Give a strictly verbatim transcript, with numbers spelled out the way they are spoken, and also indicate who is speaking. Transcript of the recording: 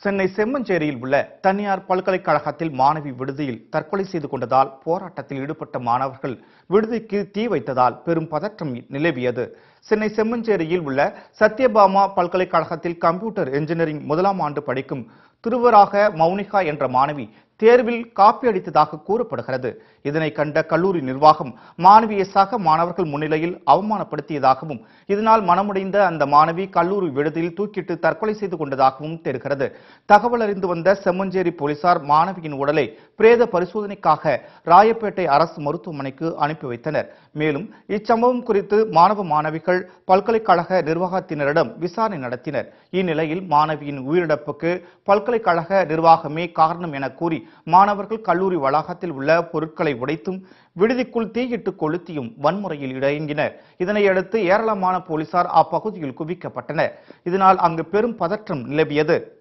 Speaker 1: சென்னை செம்மஞ்சேரியில் உள்ள தனியார் பல்கலைக்கழகத்தில் மாணவி விடுதியில் தற்கொலை செய்து கொண்டதால் போராட்டத்தில் ஈடுபட்ட மாணவர்கள் விடுதிக்கு தீ வைத்ததால் பெரும் பதற்றம் நிலவியது. சென்னை செம்மஞ்சேரியில் உள்ள சத்யபாமா பல்கலைக்கழகத்தில் கம்ப்யூட்டர் இன்ஜினியரிங் முதலாம் ஆண்டு படிக்கும் திருவராக மௌனிகா என்ற மாணவி தேர்வில் காப்பி அடித்ததாக கூறப்படுகிறது. இதனை கண்ட கல்லூரி நிர்வாகம் மாணவியை சக மாணவர்கள் முன்னிலையில் அவமானப்படுத்தியதாகவும் இதனால் மனமுடைந்த அந்த மாணவி கல்லூரி விடுதியில் தூக்கிட்டு தற்கொலை செய்து கொண்டதாகவும் தெரிகிறது. தகவல் அறிந்து வந்த செம்மஞ்சேரி போலீசார் மாணவியின் உடலை பிரேத பரிசோதனைக்காக ராயப்பேட்டை அரசு மருத்துவமனைக்கு அனுப்பி வைத்தனர். மேலும் இச்சம்பவம் குறித்து மாணவ மாணவிகள் பல்கலைக்கழக நிர்வாகத்தினரிடம் விசாரணை நடத்தினர். இந்நிலையில் மாணவியின் உயிரிழப்புக்கு பல்கலைக்கழக நிர்வாகமே காரணம் என கூறி மாணவர்கள் கல்லூரி வளாகத்தில் உள்ள பொருட்களை உடைத்தும் விடுதிக்குள் தீயிட்டு கொளுத்தியும் வன்முறையில் இறங்கினர். இதனையடுத்து ஏராளமான போலீசார் அப்பகுதியில் குவிக்கப்பட்டனர். இதனால் அங்கு பெரும் பதற்றம் நிலவியது.